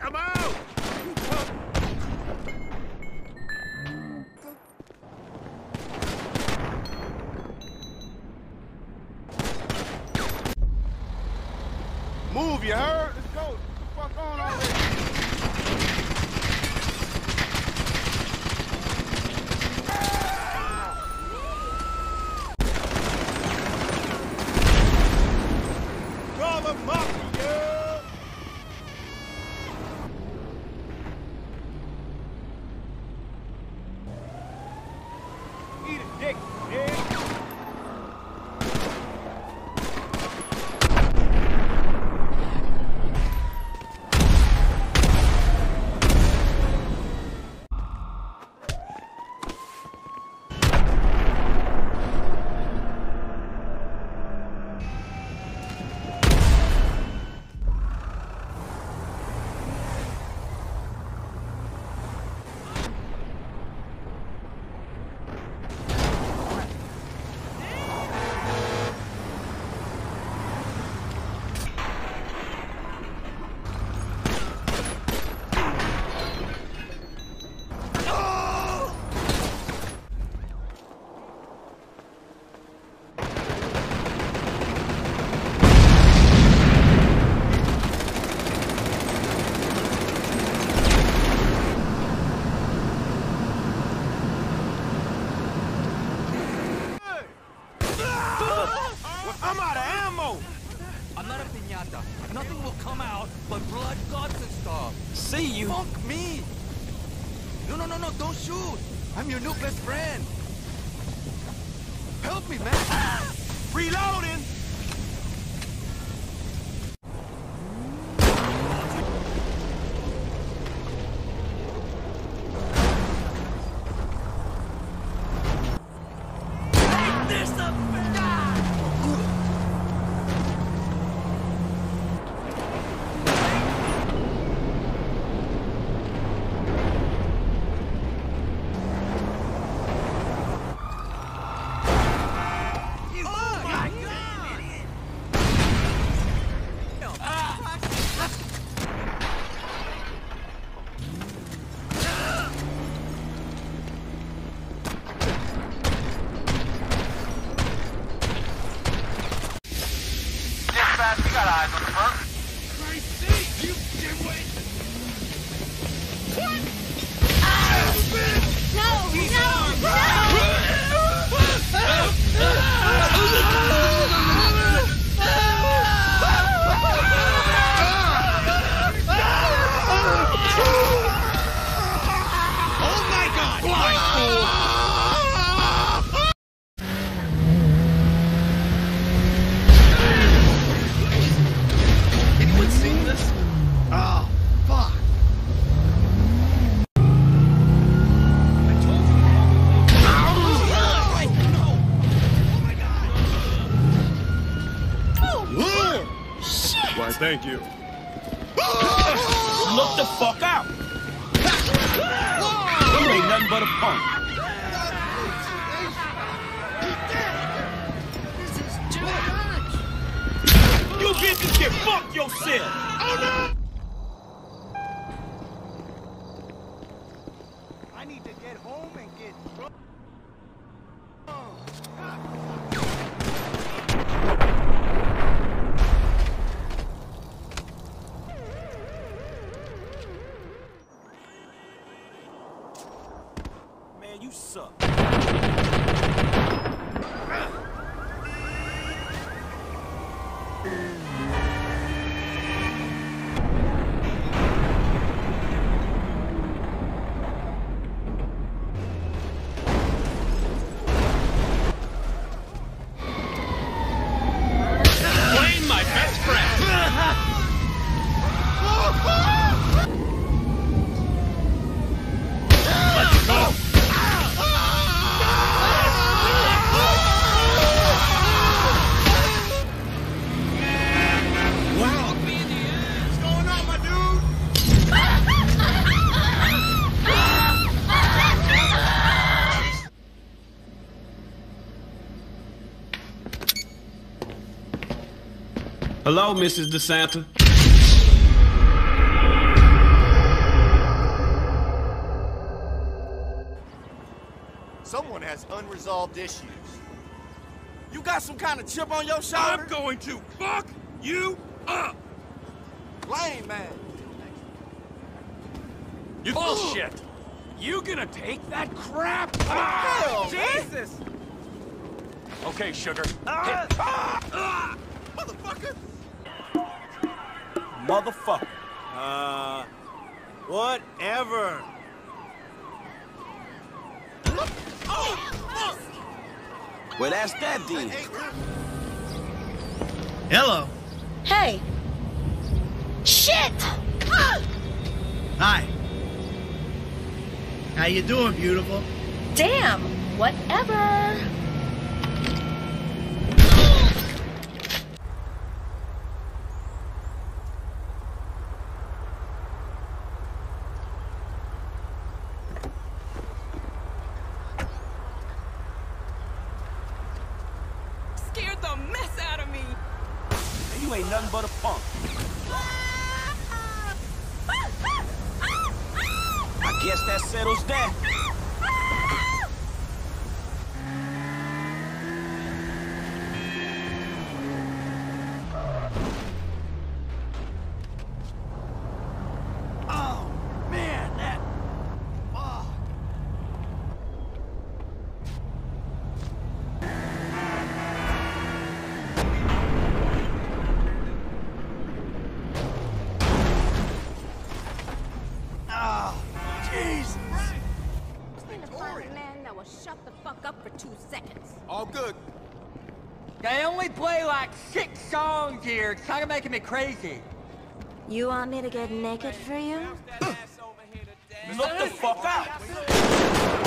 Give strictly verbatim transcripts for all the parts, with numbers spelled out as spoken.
Come out! Move, you heard? Let's go. What the fuck on already? Call the mafia! Eat a dick, yeah. I'm out of ammo! I'm not a piñata. Nothing will come out but blood, guts, and stuff. See you. Fuck me! No, no, no, no, don't shoot! I'm your new best friend! Help me, man! Ah! Reloading! There's a... We got eyes on the front. Christ's sake, you dimwit! What? Ah! No! He's no! armed. Oh my God! Anyone seen this? Oh, fuck! I told you. Oh, no! Oh my God! Oh, shit! Why, thank you. Look the fuck out! You ain't nothing but a punk. This is too much! You bitches can fuck yourself! Oh no! I need to get home and get drunk. Man, you suck. Wayne, my best friend. Let's go. Hello, Missus DeSanta. has unresolved issues. You got some kind of chip on your shoulder? I'm going to fuck you up! Lame man. You bullshit! You gonna take that crap? Hell, Jesus! Okay, sugar. Ah! Hit. Ah! Motherfucker! Motherfucker. Uh, whatever. Oh, well, that's that deal. Hello. Hey. Shit! Ah! Hi. How you doing, beautiful? Damn, whatever. Scared the mess out of me. You ain't nothing but a punk. I guess that settles that. Oh, man, that... Oh. Oh, Jesus. Trying to find a man that will shut the fuck up for two seconds. All good. They only play like six songs here. It's kind of making me crazy. You want me to get naked for you? Look the fuck out.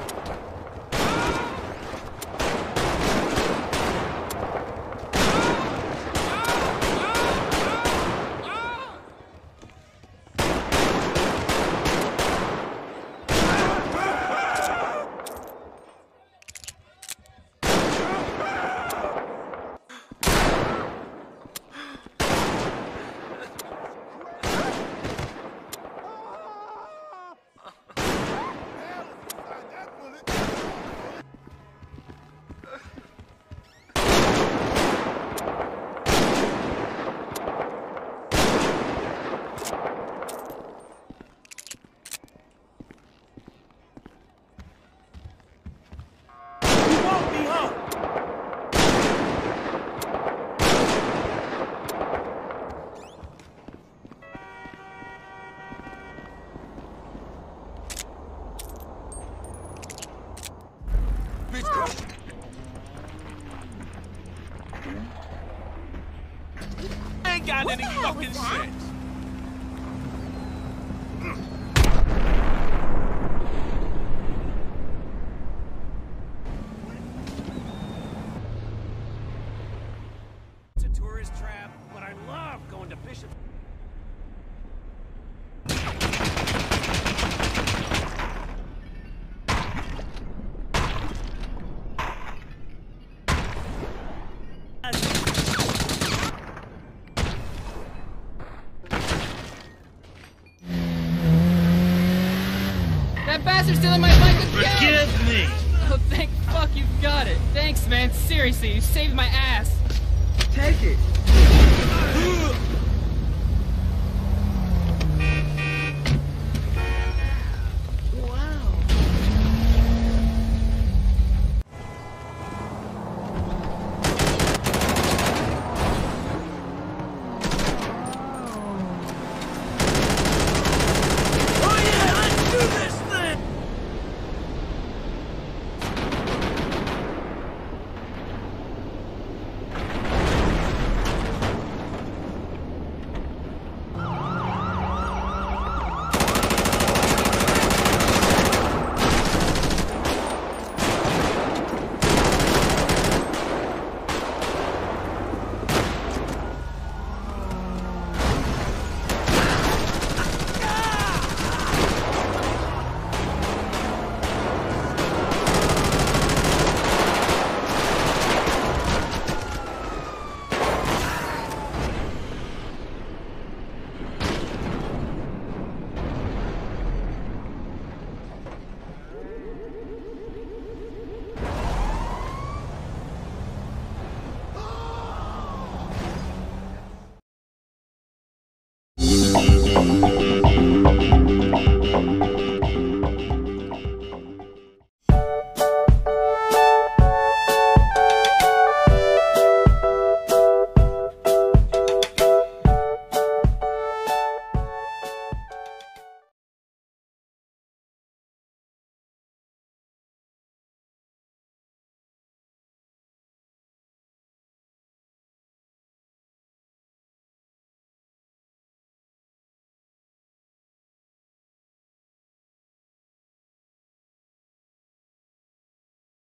Ain't got any fucking sense. It's a tourist trap, but I love going to Bishop. That bastard's stealing my bike again! Forgive me. Oh, thank fuck you got it. Thanks, man. Seriously, you saved my ass. Take it.